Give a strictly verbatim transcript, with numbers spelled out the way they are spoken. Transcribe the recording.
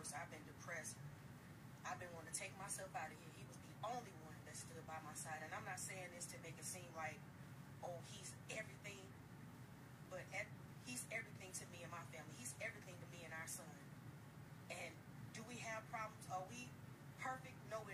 worse. I've been depressed. I've been wanting to take myself out of here. He was the only one that stood by my side. And I'm not saying this to make it seem like, oh, he's everything. But at